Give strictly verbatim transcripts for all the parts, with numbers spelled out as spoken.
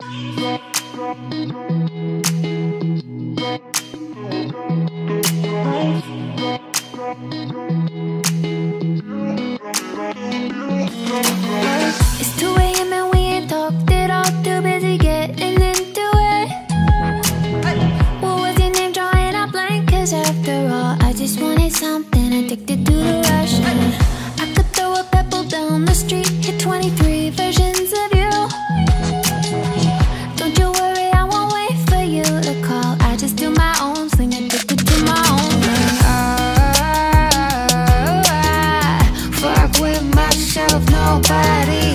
It's two A M and we ain't talked at all. Too busy getting into it. What was your name? Drawing a blank. Cause after all, I just wanted something. Addicted to the rush. I could throw a pebble down the street. Hit twenty-three versions of you. Don't you worry, I won't wait for you to call. I just do my own thing. Addicted to my own thing. Oh, I fuck with myself, nobody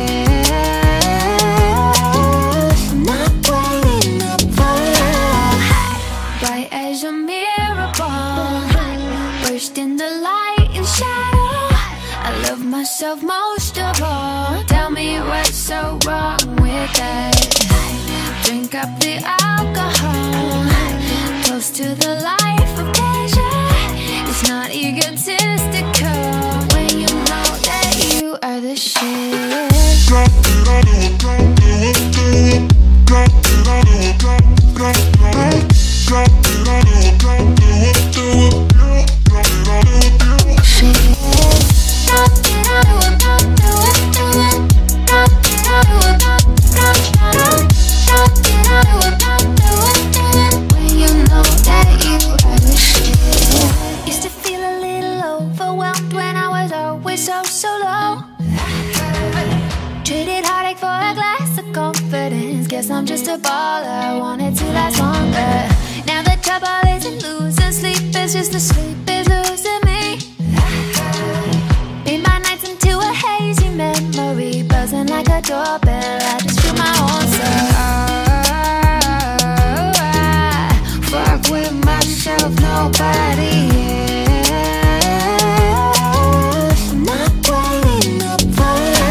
else. I'm not waiting up for you. Bright as a mirror ball, burst in the light and shadow. I love myself most of all. Tell me what's so wrong with that. Drink up the alcohol, close to the life of pleasure. It's not egotistical when you know that you are the shit. Drop it, I do it, drop it, do it. Drop it, I do it, drop it, drop it. Drop it, I do it, drop it, do it. Drop it, I do it, do it. Shit. Drop it, I do it, drop it, do it, do it. Drop it, I do it, drop it, drop it. Drop it, I do it, drop it, do it, do it. When you know that you are the shit. Used to feel a little overwhelmed when I was always so, so low. Traded heartache for a glass of confidence. Guess I'm just a baller, I want it to last longer. Now the trouble isn't losing sleep, it's just the sleep is losing me. Made my nights into a hazy memory, buzzing like a doorbell, I just feel my own self. Oh, I fuck with myself, nobody else. I'm not waiting up for you.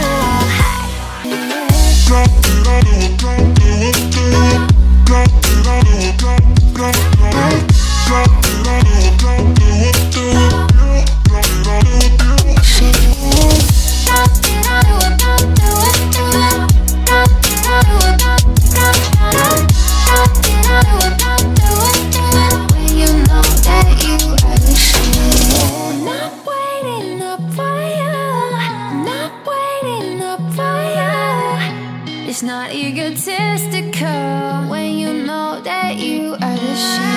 Drop it, I do it, drop it, do it, do it. Drop it, I do it, drop it, drop it. Drop it, I do it, drop it, do it, do it. Drop it, I do it, do it. Shit. Drop it, I do it, drop it, do it, do it. Drop it, I do it, drop it, drop it. Drop it, I do it, drop it, do it, do it. When you know that you are the shit. I'm not waiting up for you. I'm not waiting up for you. It's not egotistical when you know that you are the shit.